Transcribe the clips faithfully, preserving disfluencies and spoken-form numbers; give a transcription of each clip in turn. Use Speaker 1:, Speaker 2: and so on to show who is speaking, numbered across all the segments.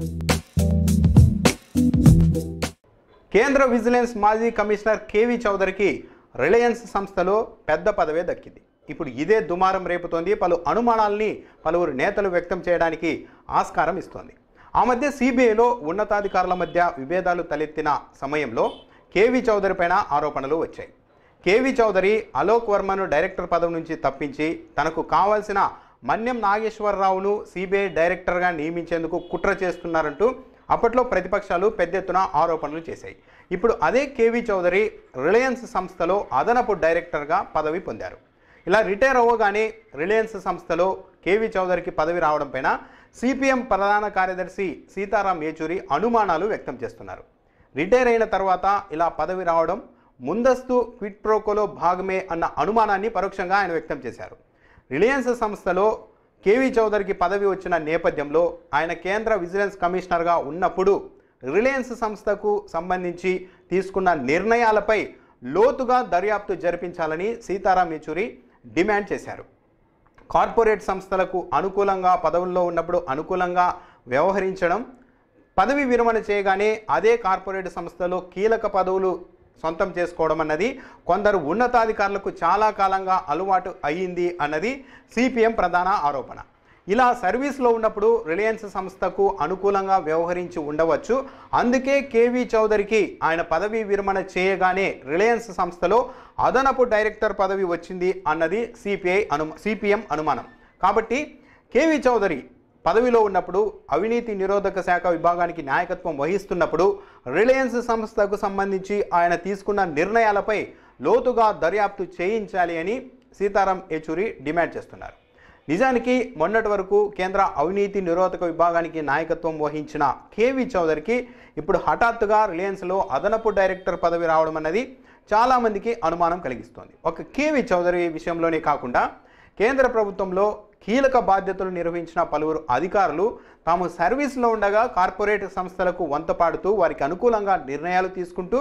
Speaker 1: కేంద్ర విజిలెన్స్ మాజీ కమిషనర్ కే వి చౌదరికి రిలయన్స్ సంస్థలో పెద్ద పదవే దక్కింది. ఇప్పుడు ఇదే దుమారం రేపుతోంది. పలు అనుమానాల్ని పలువురు నేతలు వ్యక్తం చేయడానికి ఆస్కారం ఇస్తోంది. ఆ మధ్య సిబిఐలో ఉన్నతాధికారుల మధ్య విభేదాలు తలెత్తిన సమయంలో కే వి చౌదరి పైన ఆరోపణలు వచ్చాయి. కే వి చౌదరి అలోక్ వర్మను డైరెక్టర్ పదవి నుంచి తప్పించి తనకు కావాల్సిన మన్యం నాగేశ్వరరావును సిబిఐ డైరెక్టర్గా నియమించేందుకు కుట్ర చేస్తున్నారంటూ అప్పట్లో ప్రతిపక్షాలు పెద్ద ఎత్తున ఆరోపణలు చేశాయి. ఇప్పుడు అదే కే వి చౌదరి రిలయన్స్ సంస్థలో అదనపు డైరెక్టర్గా పదవి పొందారు. ఇలా రిటైర్ అవ్వగానే రిలయన్స్ సంస్థలో కే వి చౌదరికి పదవి రావడం పైన సిపిఎం ప్రధాన కార్యదర్శి సీతారాం యేచూరి అనుమానాలు వ్యక్తం చేస్తున్నారు. రిటైర్ అయిన తర్వాత ఇలా పదవి రావడం ముందస్తు క్విడ్ ప్రోకోలో భాగమే అన్న అనుమానాన్ని పరోక్షంగా ఆయన వ్యక్తం చేశారు. రిలయన్స్ సంస్థలో కే వి చౌదరికి పదవి వచ్చిన నేపథ్యంలో ఆయన కేంద్ర విజిలెన్స్ కమిషనర్గా ఉన్నప్పుడు రిలయన్స్ సంస్థకు సంబంధించి తీసుకున్న నిర్ణయాలపై లోతుగా దర్యాప్తు జరిపించాలని సీతారాం యేచూరి డిమాండ్ చేశారు. కార్పొరేట్ సంస్థలకు అనుకూలంగా పదవుల్లో ఉన్నప్పుడు అనుకూలంగా వ్యవహరించడం, పదవి విరమణ చేయగానే అదే కార్పొరేట్ సంస్థలో కీలక పదవులు సొంతం చేసుకోవడం అన్నది కొందరు ఉన్నతాధికారులకు చాలా కాలంగా అలవాటు అయ్యింది అన్నది సిపిఎం ప్రధాన ఆరోపణ. ఇలా సర్వీస్లో ఉన్నప్పుడు రిలయన్స్ సంస్థకు అనుకూలంగా వ్యవహరించి ఉండవచ్చు. అందుకే కే వి చౌదరికి ఆయన పదవి విరమణ చేయగానే రిలయన్స్ సంస్థలో అదనపు డైరెక్టర్ పదవి వచ్చింది అన్నది సిపిఐ అను సిపిఎం అనుమానం. కాబట్టి కే వి చౌదరి పదవిలో ఉన్నప్పుడు అవినీతి నిరోధక శాఖ విభాగానికి నాయకత్వం వహిస్తున్నప్పుడు రిలయన్స్ సంస్థకు సంబంధించి ఆయన తీసుకున్న నిర్ణయాలపై లోతుగా దర్యాప్తు చేయించాలి అని సీతారాం యేచూరి డిమాండ్ చేస్తున్నారు. నిజానికి మొన్నటి వరకు కేంద్ర అవినీతి నిరోధక విభాగానికి నాయకత్వం వహించిన కే వి చౌదరికి ఇప్పుడు హఠాత్తుగా రిలయన్స్లో అదనపు డైరెక్టర్ పదవి రావడం అన్నది చాలామందికి అనుమానం కలిగిస్తోంది. ఒక కే వి చౌదరి విషయంలోనే కాకుండా కేంద్ర ప్రభుత్వంలో కీలక బాధ్యతలు నిర్వహించిన పలువురు అధికారులు తాము సర్వీస్లో ఉండగా కార్పొరేట్ సంస్థలకు వంతపాడుతూ వారికి అనుకూలంగా నిర్ణయాలు తీసుకుంటూ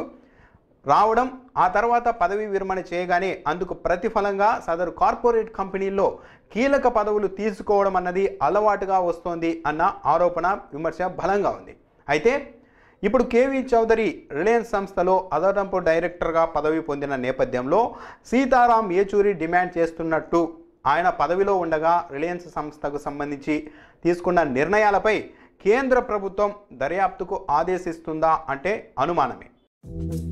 Speaker 1: రావడం, ఆ తర్వాత పదవి విరమణ చేయగానే అందుకు ప్రతిఫలంగా సదరు కార్పొరేట్ కంపెనీల్లో కీలక పదవులు తీసుకోవడం అన్నది అలవాటుగా వస్తోంది అన్న ఆరోపణ విమర్శ బలంగా ఉంది. అయితే ఇప్పుడు కే వి చౌదరి రిలయన్స్ సంస్థలో అదనపు డైరెక్టర్గా పదవి పొందిన నేపథ్యంలో సీతారాం యేచూరి డిమాండ్ చేస్తున్నట్టు ఆయన పదవిలో ఉండగా రిలయన్స్ సంస్థకు సంబంధించి తీసుకున్న నిర్ణయాలపై కేంద్ర ప్రభుత్వం దర్యాప్తుకు ఆదేశిస్తుందా అంటే అనుమానమే.